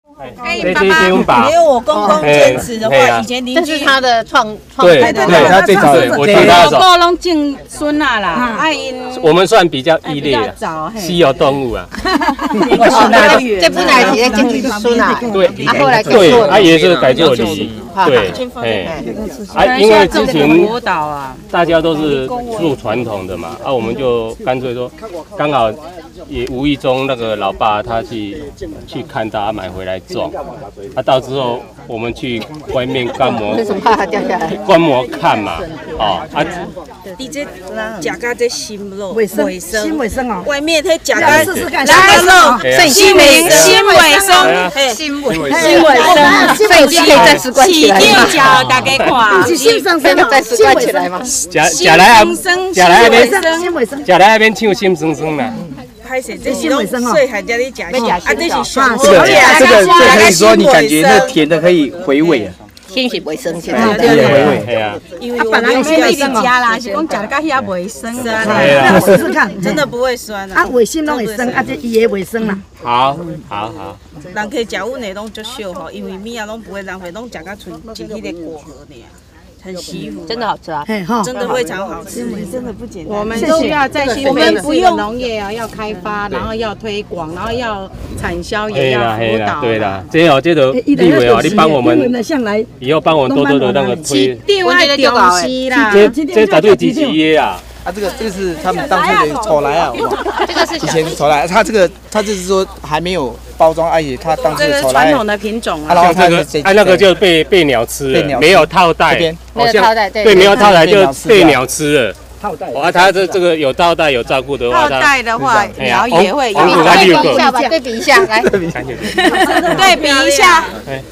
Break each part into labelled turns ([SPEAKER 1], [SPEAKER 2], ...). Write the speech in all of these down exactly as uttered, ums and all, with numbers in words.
[SPEAKER 1] 哎，这这这用把，
[SPEAKER 2] 因为我公公坚持的话，以前邻居
[SPEAKER 3] 这是他的创创
[SPEAKER 1] 对对，他最早我听他说，
[SPEAKER 4] 个拢种孙啊啦，啊因
[SPEAKER 1] 我们算比较异类啊，稀有动物啊。
[SPEAKER 3] 这本来是种孙啊，
[SPEAKER 1] 对，
[SPEAKER 3] 啊后来
[SPEAKER 1] 对，他也是改做梨，对，哎，啊，因为之前大家都是做传统的嘛，啊，我们就干脆说，刚好也无意中那个老爸他去去看到，买回来种，啊，到之后我们去外面观摩，观摩看嘛，哦，啊，
[SPEAKER 2] 你这假咖这新肉，
[SPEAKER 5] 卫生，新卫生哦，
[SPEAKER 2] 外面它假咖
[SPEAKER 5] 试试看，
[SPEAKER 2] 假咖肉，
[SPEAKER 4] 新卫新卫生，
[SPEAKER 2] 新
[SPEAKER 4] 卫
[SPEAKER 3] 新卫生，所以可以再吃关起来吗？
[SPEAKER 4] 叫大家看，
[SPEAKER 5] 新生生
[SPEAKER 3] 再吃关起来吗？
[SPEAKER 1] 假假来啊，假来那边，
[SPEAKER 5] 新卫生，
[SPEAKER 1] 假来那边唱心生生啦。
[SPEAKER 2] 拍摄这是拢细汉家里食啊，这是上
[SPEAKER 6] 这个这个这可以说你感觉那甜的可以回味啊。
[SPEAKER 3] 先是卫生，先
[SPEAKER 6] 对对对，
[SPEAKER 1] 对啊。
[SPEAKER 2] 因为本来
[SPEAKER 4] 有没你家啦，是讲食得较遐卫生啊。
[SPEAKER 1] 对啊，
[SPEAKER 5] 试试看，
[SPEAKER 2] 真的不会酸啊。
[SPEAKER 5] 啊，卫生拢会酸，啊，这伊也卫生啦。
[SPEAKER 1] 好，好好。
[SPEAKER 2] 人可以食阮的拢足少吼，因为物啊拢不会浪费，拢食到剩剩迄个果核尔。很惜福，
[SPEAKER 3] 真的好吃啊！
[SPEAKER 2] 真的非常好吃，真的不简单。
[SPEAKER 4] 我们都要在新北市的农业啊，要开发，然后要推广，然后要产销，也要辅导。
[SPEAKER 1] 对啦，这哦，这个立委哦，你帮我们以后帮我们多多的那个推。
[SPEAKER 4] 另外的重视啦，
[SPEAKER 1] 这这绝对积极耶啊！
[SPEAKER 6] 啊，这个这个是他们当初的丑来啊，
[SPEAKER 3] 这个是
[SPEAKER 6] 以前丑来，它这个它就是说还没有包装，而且它当初的丑来。
[SPEAKER 4] 传统的品种啊，
[SPEAKER 1] 像这个，哎，那个就被被鸟吃了，没有套袋，
[SPEAKER 3] 没有套袋，
[SPEAKER 1] 对，没有套袋就被鸟吃了。套袋，哇，它这这个有套袋有照顾的话，
[SPEAKER 4] 套袋的话，鸟也会有。
[SPEAKER 3] 对比一下吧，对比一下，来，
[SPEAKER 4] 对比一下。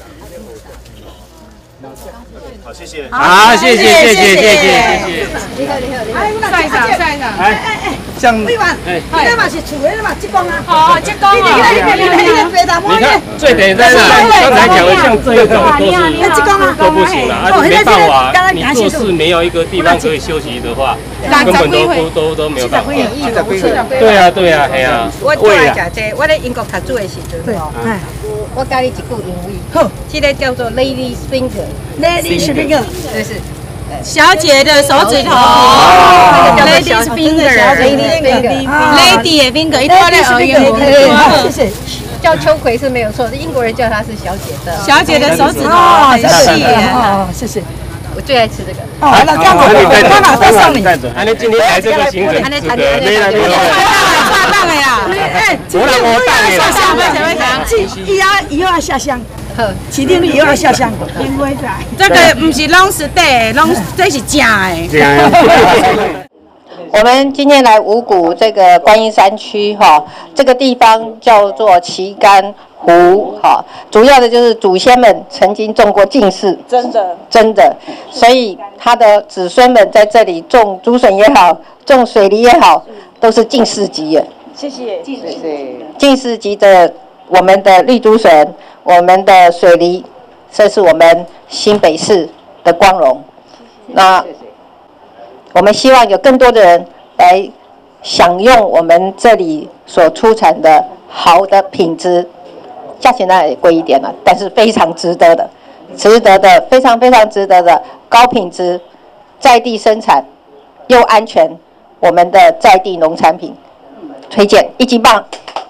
[SPEAKER 7] 好，谢谢。
[SPEAKER 1] 好，谢谢，谢谢，谢谢，谢谢。
[SPEAKER 4] 你好，你好，你好。帅长，帅长。
[SPEAKER 6] 哎哎哎，像
[SPEAKER 5] 你嘛，你嘛是厝的嘛，职工啊。
[SPEAKER 4] 哦，职工啊。
[SPEAKER 1] 你看，最简单的，刚才讲的像这种都是都不行了，而且没办法，你做事没有一个地方可以休息的话，根本都都都都没有办法。对啊，对啊，系啊。
[SPEAKER 4] 我最爱食这，我在英国读书的时阵吼，
[SPEAKER 3] 我教你一句英语，好，这个叫做 Lady Finger。Lady
[SPEAKER 5] Finger，
[SPEAKER 3] 这是
[SPEAKER 4] 小姐的手指头。Lady Finger，Lady Finger，Lady Finger，一多的耳语。
[SPEAKER 5] 谢谢。
[SPEAKER 3] 叫秋葵是没有错，英国人叫它是小姐的。
[SPEAKER 4] 小姐的手指头很细。
[SPEAKER 5] 哦，谢谢。
[SPEAKER 3] 我最爱吃这个。
[SPEAKER 5] 哦，那这样子，我马上送你。
[SPEAKER 1] 安尼今天来这个行程，值得没来没来。
[SPEAKER 4] 太棒了呀！
[SPEAKER 5] 哎，
[SPEAKER 1] 我来我带你
[SPEAKER 5] 下香，以后以后要下香。好，起定以后要下香。因为在
[SPEAKER 4] 这个不是拢是底，拢这是正的。
[SPEAKER 3] 我们今天来五股这个观音山区哈，这个地方叫做旗杆湖哈，主要的就是祖先们曾经种过进士，
[SPEAKER 2] 真的
[SPEAKER 3] 真的，所以他的子孙们在这里种竹笋也好，种水梨也好，都是进士级的。
[SPEAKER 2] 谢谢，
[SPEAKER 3] 谢谢。进士级的我们的绿竹笋，我们的水梨，这是我们新北市的光荣。那我们希望有更多的人来享用我们这里所出产的好的品质，价钱当然也贵一点了，但是非常值得的，值得的，非常非常值得的高品质，在地生产又安全，我们的在地农产品，推荐一级棒。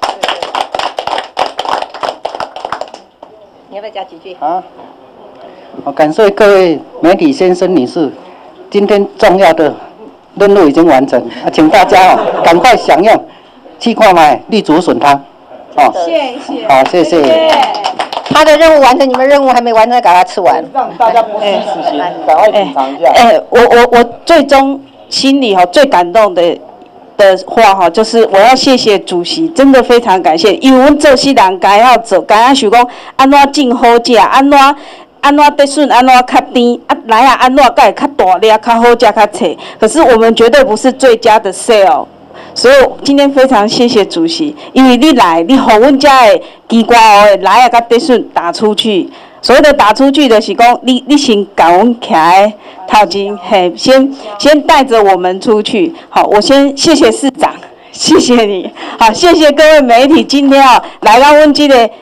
[SPEAKER 3] 你要不要加几句？
[SPEAKER 8] 啊，好，感谢各位媒体先生女士。今天重要的任务已经完成，啊，请大家哦赶快享用，去购买绿竹笋汤，哦，
[SPEAKER 2] 谢谢，
[SPEAKER 8] 好，谢谢。
[SPEAKER 3] 他的任务完成，你们任务还没完成，赶快吃完。
[SPEAKER 6] 让大家不虚此行，赶快品尝一下。
[SPEAKER 9] 哎，我我我最终心里哈最感动的的话哈，就是我要谢谢主席，真的非常感谢，因为我们这些人该要做，该要想讲安怎种好食，安怎。安怎得笋，安怎较甜，啊来啊安怎才会较大粒、较好食、较脆。可是我们绝对不是最佳的 sale， 所以今天非常谢谢主席，因为你来，你互阮遮的奇怪哦的来啊甲得笋打出去。所谓的打出去就是讲，你你先甲阮徛在头前，嘿，先先带着我们出去。好，我先谢谢市长，谢谢你。好，谢谢各位媒体今天哦来到阮这个。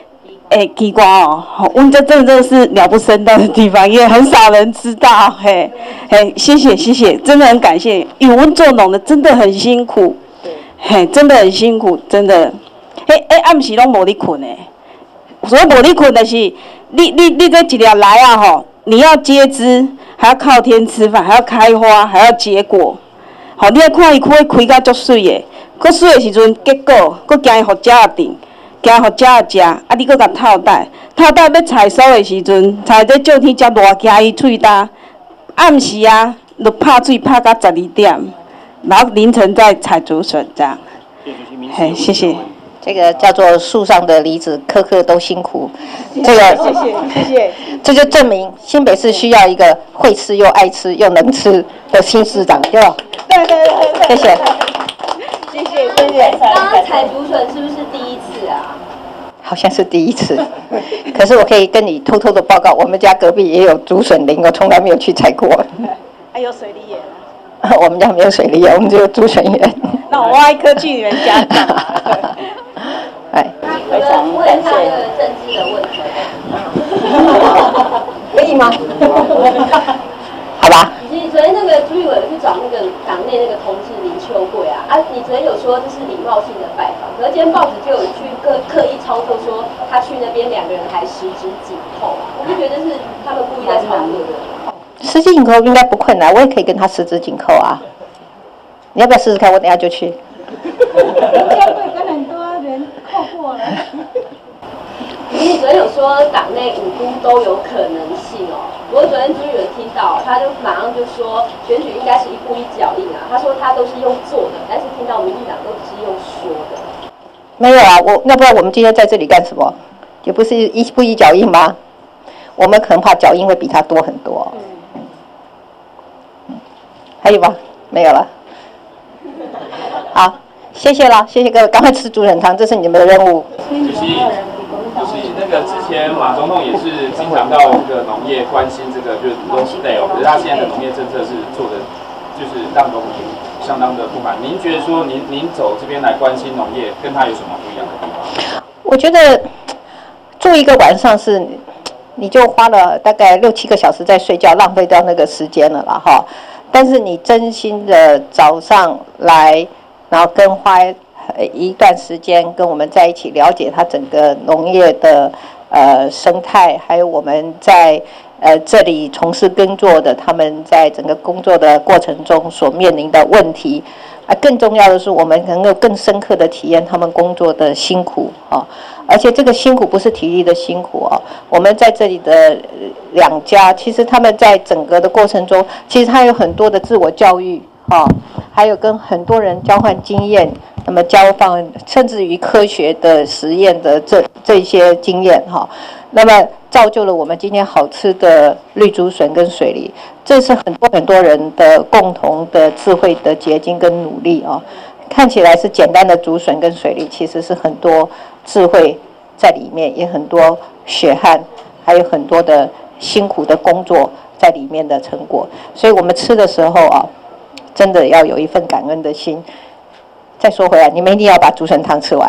[SPEAKER 9] 诶奇瓜哦，阮这真的真的是鸟不生蛋的地方，也很少人知道，嘿，嘿，谢谢谢谢，真的很感谢，因为阮做农的真的很辛苦，嘿，真的很辛苦，真的，嘿，诶暗时拢无咧困诶，所以无咧困的是，你你你这一粒来啊吼，你要接枝，还要靠天吃饭，还要开花，还要结果，吼，你要看伊开开甲足水诶，佮水诶时阵结果，佮惊伊互鸟仔叮。惊互鸟仔食，啊！你搁甲套袋，套袋要采收的时阵，采这照天遮热，惊伊喙焦。暗时啊，就拍水拍到十二点，然后凌晨再采竹笋这样。嘿，谢谢。
[SPEAKER 3] 这个叫做树上的梨子，颗颗都辛苦。这个
[SPEAKER 5] 谢谢谢谢。
[SPEAKER 3] 这就证明新北市需要一个会吃又爱吃又能吃的新市长，对吧？
[SPEAKER 5] 对对对对。
[SPEAKER 3] 谢谢。
[SPEAKER 5] 谢谢谢谢。
[SPEAKER 10] 刚刚采竹笋是不是第一次啊？
[SPEAKER 3] 好像是第一次，可是我可以跟你偷偷的报告，我们家隔壁也有竹笋林，我从来没有去采过。
[SPEAKER 5] 还有水梨园。
[SPEAKER 3] 我们家没有水梨园，我们只有竹笋园。
[SPEAKER 5] 那我挖一颗去你们家干嘛？
[SPEAKER 3] 哎，
[SPEAKER 10] 非常问他一个政治的问题。
[SPEAKER 3] 可以吗？好吧。
[SPEAKER 10] 你昨天那个朱立伟去找那个党内那个同志林秋桂啊，啊，你昨天有说这是礼貌性的拜访，可是今天报纸就有去刻刻意操作说他去那边两个人还十指紧扣，我就觉得是他们故意在操作的。
[SPEAKER 3] 十指紧扣应该不困难，我也可以跟他十指紧扣啊。你要不要试试看？我等下就去。
[SPEAKER 5] 秋桂跟很多人扣过了。
[SPEAKER 10] 你昨天有说党内五都都有可能性哦，不过昨天朱立伦听到，他就马上就说选举应该是一步一脚印啊。他说他都是用做的，但是听到民进党都只是用说的。
[SPEAKER 3] 没有啊，我要不然我们今天在这里干什么？也不是一步一脚印吗？我们可能怕脚印会比他多很多。嗯，还有吗？没有了。好，谢谢了，谢谢各位，赶快吃竹笋汤，这是你们的任务。
[SPEAKER 11] 就是那个之前马总统也是经常到这个农业关心这个就是土地 stay 哦，可是他现在的农业政策是做的，就是让农民相当的不满。您觉得说您您走这边来关心农业，跟他有什么不一样的地方？
[SPEAKER 3] 我觉得住一个晚上是，你就花了大概六七个小时在睡觉，浪费掉那个时间了啦哈。但是你真心的早上来，然后跟花。一段时间跟我们在一起了解它整个农业的呃生态，还有我们在呃这里从事耕作的他们在整个工作的过程中所面临的问题，啊，更重要的是我们能够更深刻的体验他们工作的辛苦啊，而且这个辛苦不是体力的辛苦啊，我们在这里的两家，其实他们在整个的过程中，其实他有很多的自我教育啊，还有跟很多人交换经验。那么交放，甚至于科学的实验的这这些经验哈，那么造就了我们今天好吃的绿竹笋跟水梨，这是很多很多人的共同的智慧的结晶跟努力啊。看起来是简单的竹笋跟水梨，其实是很多智慧在里面，也很多血汗，还有很多的辛苦的工作在里面的成果。所以我们吃的时候啊，真的要有一份感恩的心。再说回来，你们一定要把竹笋汤吃完。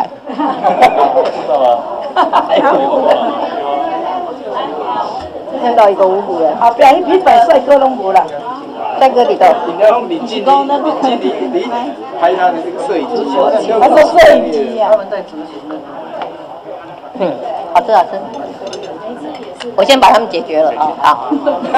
[SPEAKER 3] 看到一个五谷人，
[SPEAKER 5] 后边那批帅帅哥拢无啦，
[SPEAKER 3] 帅哥里头。
[SPEAKER 6] 你要用领进领进领领拍他的这个摄影机，
[SPEAKER 5] 他说摄影机呀。
[SPEAKER 6] 他们在执行的。
[SPEAKER 3] 嗯，好吃好吃。我先把他们解决了啊，好。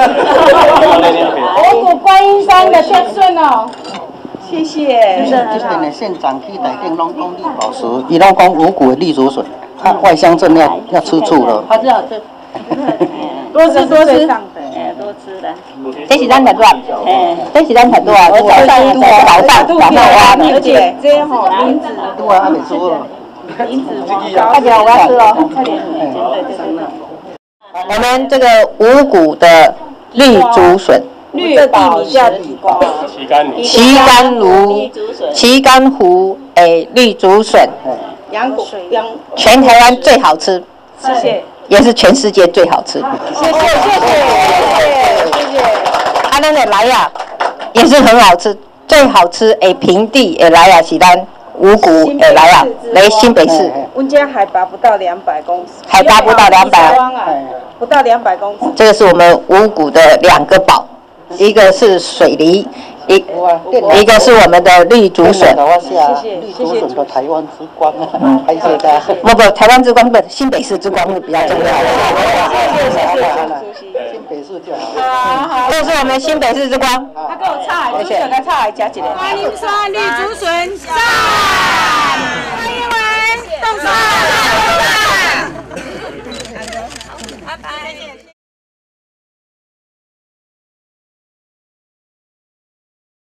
[SPEAKER 5] 我煮观音山的孝顺哦。谢谢。
[SPEAKER 8] 这边的县长去台顶拢讲绿宝石，伊拢讲五谷的绿竹笋，啊，外乡镇要要吃醋了。
[SPEAKER 3] 好吃好吃，
[SPEAKER 5] 多吃多吃，
[SPEAKER 10] 哎，多吃的。
[SPEAKER 3] 这是咱台多啊，这是咱台多啊，早上早上早上挖的，
[SPEAKER 5] 而且这样吼，林子
[SPEAKER 8] 多啊，还没熟了。
[SPEAKER 5] 林子
[SPEAKER 3] 快点，我要吃了。
[SPEAKER 5] 快点，对对对。
[SPEAKER 3] 我们这个五谷的绿竹笋。
[SPEAKER 5] 绿宝石，
[SPEAKER 1] 旗杆梨，
[SPEAKER 3] 旗杆芦，旗杆湖，诶，绿竹笋，
[SPEAKER 5] 羊骨羊，
[SPEAKER 3] 全台湾最好吃，
[SPEAKER 5] 谢谢，
[SPEAKER 3] 也是全世界最好吃。
[SPEAKER 5] 谢谢谢谢谢谢。
[SPEAKER 3] 啊，咱的来呀，也是很好吃，最好吃诶，平地诶来呀是咱五股诶来啊，来新北市。
[SPEAKER 9] 我们家海拔不到两百公尺。
[SPEAKER 3] 海拔不到两百。
[SPEAKER 9] 不到两百公尺。
[SPEAKER 3] 这个是我们五股的两个宝，一个是水梨，一一个是我们的绿竹笋。
[SPEAKER 8] 谢谢绿竹笋的台湾之光啊，拍摄的。
[SPEAKER 3] 不不，台湾之光不，新北市之光会比较重要。
[SPEAKER 8] 谢谢谢谢。新北市就好。
[SPEAKER 3] 好，这是我们新北市之光。
[SPEAKER 9] 他跟我插，就是给他插来加起来。
[SPEAKER 4] 欢迎说绿竹